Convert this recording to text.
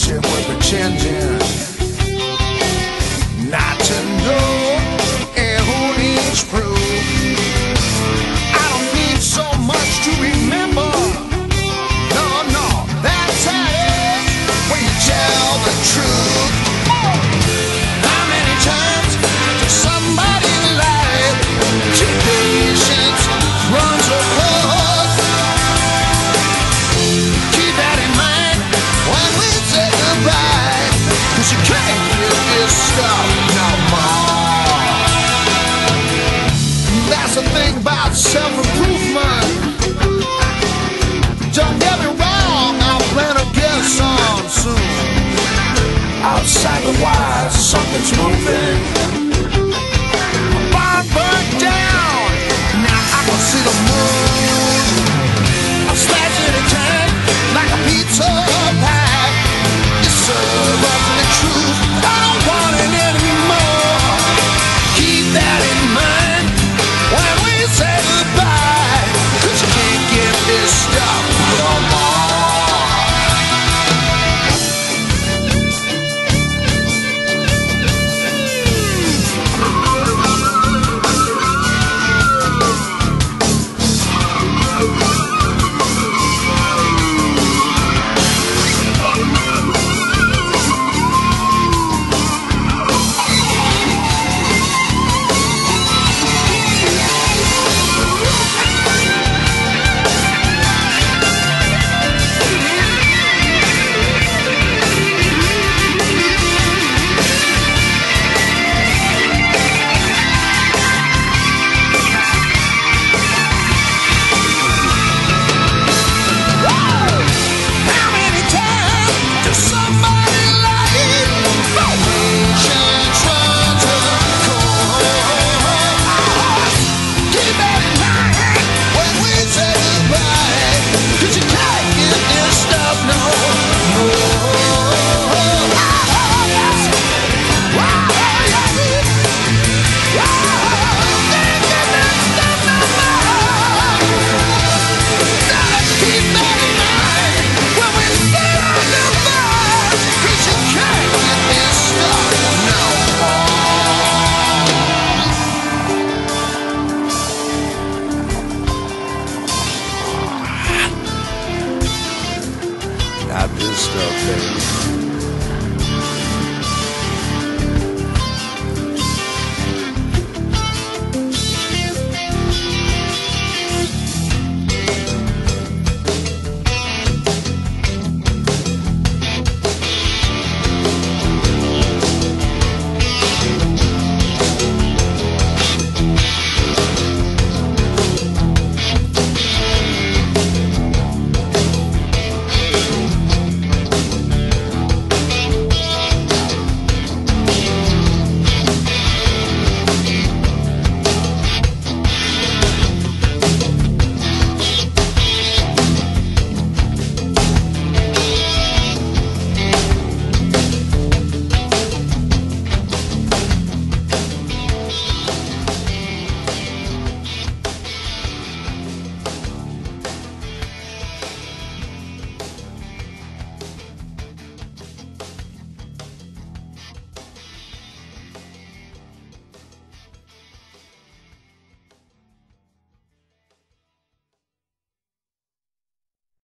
it was pretending not to know and who needs proof. I don't need so much to remember. No, no, that's how it is when you tell the truth. How many times does somebody lie? Your patience runs a course. Keep that in mind when we say goodbye, 'cause you can't get this stuff no more. That's the thing about self-improvement. Don't get me wrong, I'll plan to get some soon. Outside the wires, something's moving. Barn burnt down, now I can see the moon. I'll smash it in time like a pizza pie. You serve up the truth, I don't want it anymore. Keep that in mind when we say goodbye, 'cause you can't get this stuff no more. Not this stuff, baby.